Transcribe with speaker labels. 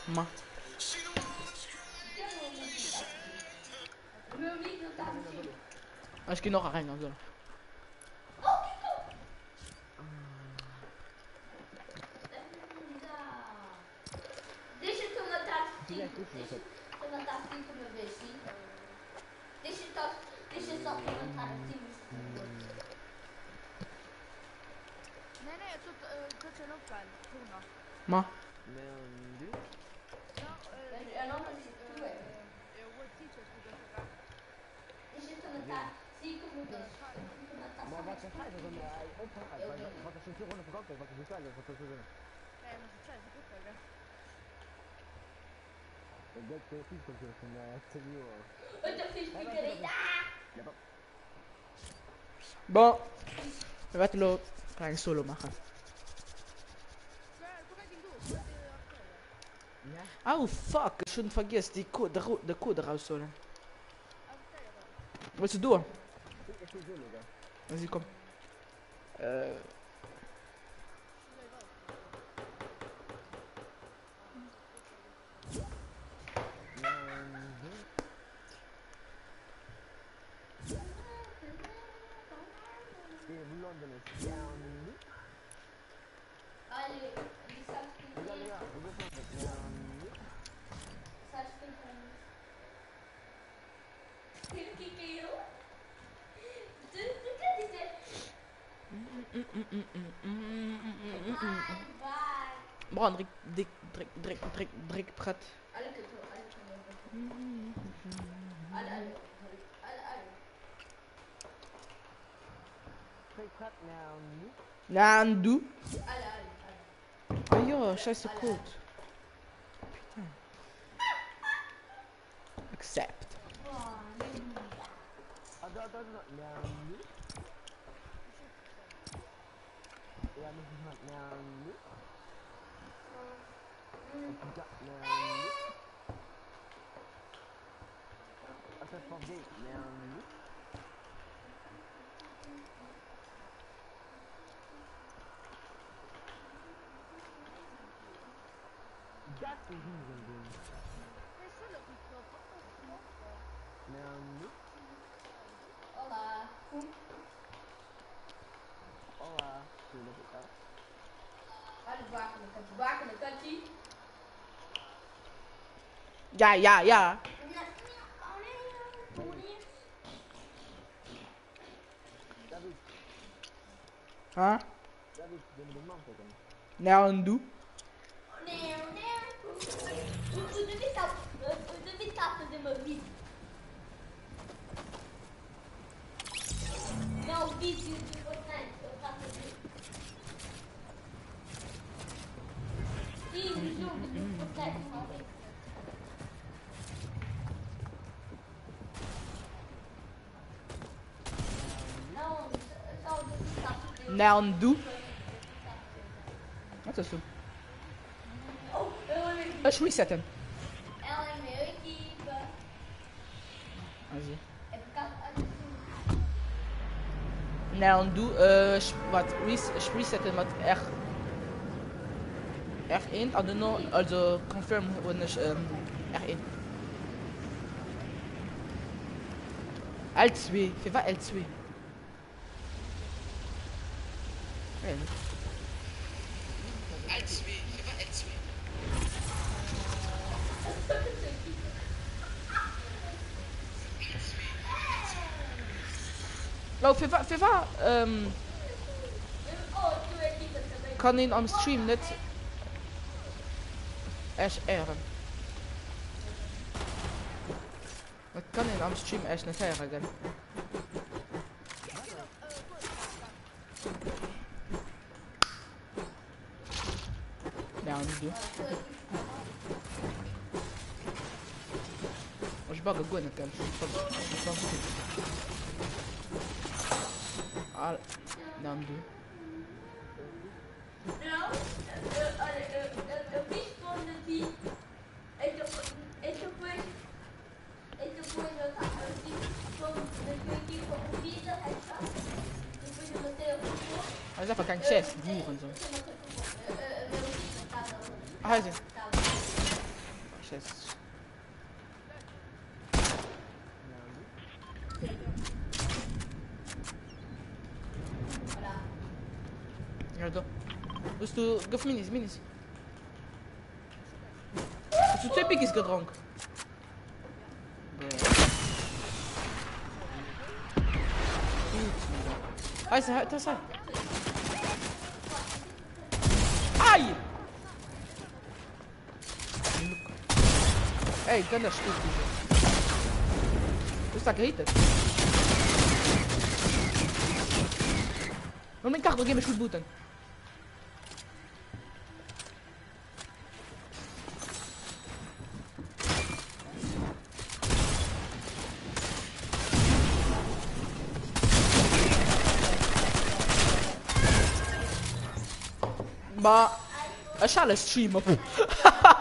Speaker 1: Ma.
Speaker 2: O meu amigo não tá assistindo.
Speaker 1: Acho que não arranha agora.
Speaker 2: Deixa eu matar 5. Deixa eu matar 5 uma vez, sim? Deixa só matar assim.
Speaker 3: Nej, jag tror touchen upp den. Tona.
Speaker 1: Ma.
Speaker 4: Men du?
Speaker 3: Ja,
Speaker 2: Eu não preciso. Tu é.
Speaker 3: eu vou teacher skulle jag säga.
Speaker 2: Deixa eu matar 5 uma vez.
Speaker 4: Maar wat je feit is om opgehaald. Wat als je veel onder verkoopt, wat je bestelt, wat je doen.
Speaker 3: Nej, men så känns det fortare.
Speaker 4: Det är fint som TV och...
Speaker 2: Eu tô fiz picareta.
Speaker 1: Bom. Eu vou te lo klein solo maken.
Speaker 3: Kom igen du.
Speaker 4: Ja?
Speaker 1: Oh fuck, ich schon vergisst die Code rausholen. Was willst du?
Speaker 4: Ik zie het wel.
Speaker 1: Also komm.
Speaker 4: London is down.
Speaker 2: Olha, sabes que
Speaker 4: Ja, we zijn down.
Speaker 2: sabes que é eu? Tu quer dizer? Vai.
Speaker 1: Bron, drik pret.
Speaker 2: Olha que eu tô, olha que eu tô. Olha.
Speaker 4: Twee kwart now.
Speaker 1: Nandu.
Speaker 2: Olha.
Speaker 1: Oh ja, scheiße Code. Accept.
Speaker 4: Now. Ja, dat is wat now. Als het van dit now. Dat is niet een ding.
Speaker 3: Det är så lugnt att
Speaker 4: Now.
Speaker 2: Olá.
Speaker 4: Olá, tudo bem?
Speaker 2: Olha o vaca no cantinho.
Speaker 1: Ja.
Speaker 4: David,
Speaker 1: Huh?
Speaker 4: David, je moet een man pakken.
Speaker 1: Nandu.
Speaker 2: O David tá fazendo meu vídeo. Não, o vídeo de Fortnite. Eu faço vídeo. Sim, o jogo de Fortnite. Não, só o David tá fazendo.
Speaker 1: Nandu. Wat is dat?
Speaker 2: Oh,
Speaker 1: Eens resetten.
Speaker 2: ela é minha equipa.
Speaker 1: Assim.
Speaker 2: É por causa.
Speaker 1: Nandu. Wat resetten wat echt. Echt in. Also confirm when is echt in. L2. Für was L2? L2. Für was L2? Oh, für was? Kan ihn am Stream nicht ehren. Ik kan ihn am Stream echt nicht ehren. Ja, niet doen. Als buggen goed in kan. Dan doe.
Speaker 2: Não, eu fiz quando vi. Então foi eu tava assim, quando eu aqui com vida, depois eu botei o
Speaker 1: Mas é para quem chest, burro, então. Ah, sim. Chest. Guarda. Questo gaf minis, minis. Hast du 2 Piggies getrunken? Gut, das sei. Ai! Ey, ganda estúpido. Tu está grita. Não me encargo, alguém me chute button. Ma lasciala stream.